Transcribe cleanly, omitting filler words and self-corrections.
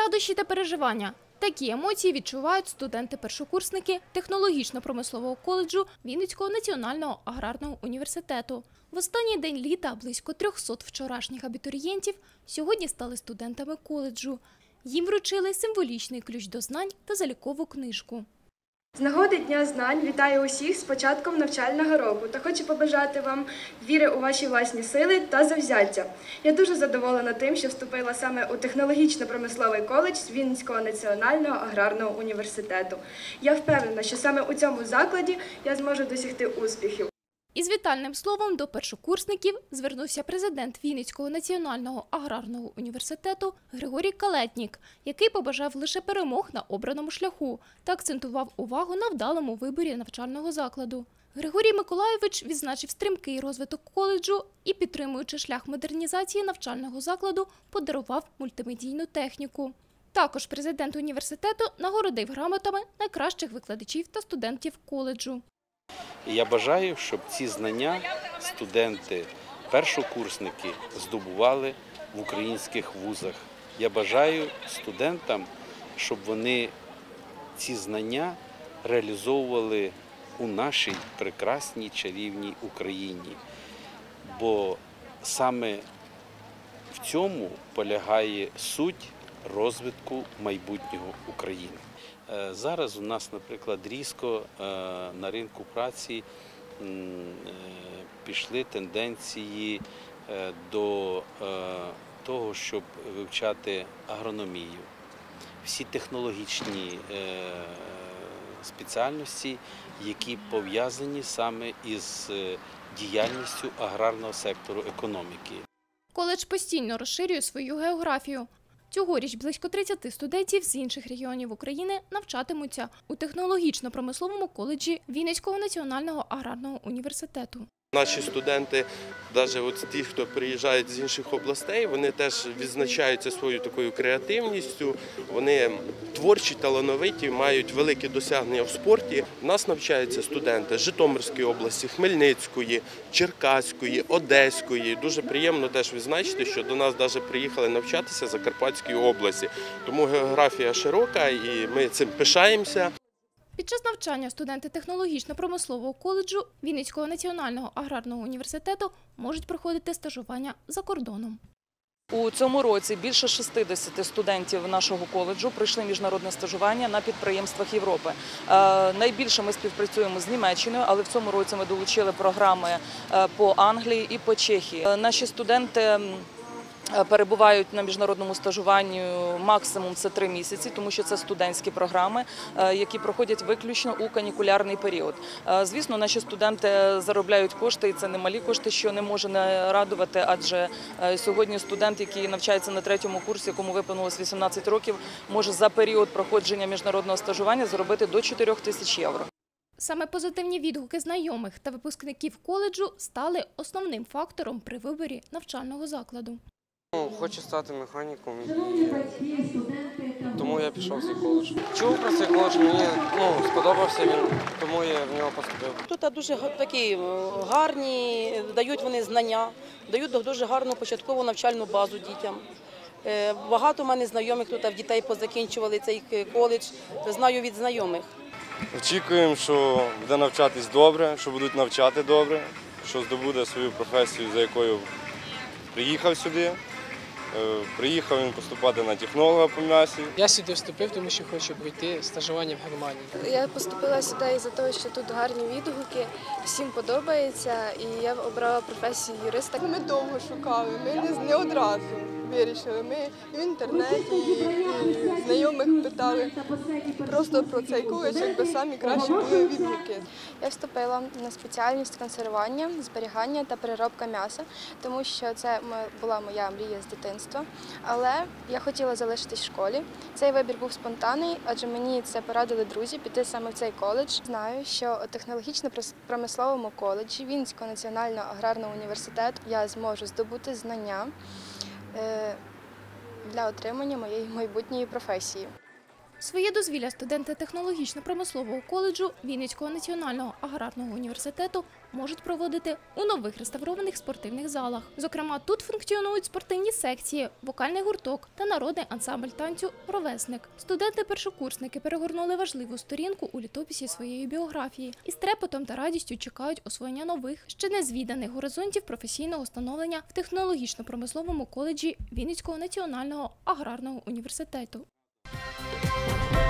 Радощі та переживання. Такі емоції відчувають студенти-першокурсники технологічно-промислового коледжу Вінницького національного аграрного університету. В останній день літа близько 300 вчорашніх абітурієнтів сьогодні стали студентами коледжу. Їм вручили символічний ключ до знань та залікову книжку. З нагоди Дня знань вітаю усіх з початком навчального року та хочу побажати вам віри у ваші власні сили та завзяття. Я дуже задоволена тим, що вступила саме у технологічно-промисловий коледж Вінницького національного аграрного університету. Я впевнена, що саме у цьому закладі я зможу досягти успіхів. Із вітальним словом до першокурсників звернувся президент Вінницького національного аграрного університету Григорій Калетнік, який побажав лише перемог на обраному шляху та акцентував увагу на вдалому виборі навчального закладу. Григорій Миколайович відзначив стрімкий розвиток коледжу і, підтримуючи шлях модернізації навчального закладу, подарував мультимедійну техніку. Також президент університету нагородив грамотами найкращих викладачів та студентів коледжу. Я бажаю, щоб ці знання студенти, першокурсники здобували в українських вузах. Я бажаю студентам, щоб вони ці знання реалізовували у нашій прекрасній чарівній Україні. Бо саме в цьому полягає суть розвитку майбутнього України. Зараз у нас, наприклад, різко на ринку праці пішли тенденції до того, щоб вивчати агрономію. Всі технологічні спеціальності, які пов'язані саме із діяльністю аграрного сектору економіки. Коледж постійно розширює свою географію. Цьогоріч близько 30 студентів з інших регіонів України навчатимуться у технологічно-промисловому коледжі Вінницького національного аграрного університету. Наші студенти, навіть ті, хто приїжджають з інших областей, вони теж відзначаються своєю такою креативністю, вони творчі, талановиті, мають великі досягнення в спорті. У нас навчаються студенти з Житомирської області, Хмельницької, Черкаської, Одеської. Дуже приємно теж відзначити, що до нас навіть приїхали навчатися з Закарпатської області. Тому географія широка і ми цим пишаємося. Під час навчання студенти технологічно-промислового коледжу Вінницького національного аграрного університету можуть проходити стажування за кордоном. У цьому році більше 60 студентів нашого коледжу пройшли міжнародне стажування на підприємствах Європи. Найбільше ми співпрацюємо з Німеччиною, але в цьому році ми долучили програми по Англії і по Чехії. Наші студенти перебувають на міжнародному стажуванні максимум це 3 місяці, тому що це студентські програми, які проходять виключно у канікулярний період. Звісно, наші студенти заробляють кошти, і це немалі кошти, що не може не радувати, адже сьогодні студент, який навчається на 3-му курсі, якому виповнилось 18 років, може за період проходження міжнародного стажування заробити до 4 тисяч євро. Саме позитивні відгуки знайомих та випускників коледжу стали основним фактором при виборі навчального закладу. Хочу стати механіком, тому я пішов в цей коледж. Чув про цей коледж, мені сподобався він, тому я в нього поступив. Тут дуже такі гарні, дають вони знання, дають дуже гарну початкову навчальну базу дітям. Багато в мене знайомих тут в дітей позакінчували цей коледж, знаю від знайомих. Очікуємо, що буде навчатись добре, що будуть навчати добре, що здобуде свою професію, за якою приїхав сюди. Приїхав він поступати на технолога по м'ясі. Я сюди вступив, тому що хочу пройти стажування в Германії. Я поступила сюди із-за того, що тут гарні відгуки, всім подобається, і я обрала професію юриста. Ми довго шукали, ми не одразу вирішили. Ми і в інтернеті, і знайомих питали просто про цей коледж, якби самі кращі були відгуки. Я вступила на спеціальність консервування, зберігання та переробка м'яса, тому що це була моя мрія з дитинства. Але я хотіла залишитись в школі. Цей вибір був спонтанний, адже мені це порадили друзі піти саме в цей коледж. Знаю, що у технологічно-промисловому коледжі Вінницького національного аграрного університету я зможу здобути знання для отримання моєї майбутньої професії. Своє дозвілля студенти технологічно-промислового коледжу Вінницького національного аграрного університету можуть проводити у нових реставрованих спортивних залах. Зокрема, тут функціонують спортивні секції, вокальний гурток та народний ансамбль танцю «Ровесник». Студенти-першокурсники перегорнули важливу сторінку у літописі своєї біографії і з трепетом та радістю чекають освоєння нових, ще незвіданих горизонтів професійного становлення в технологічно-промисловому коледжі Вінницького національного аграрного університету.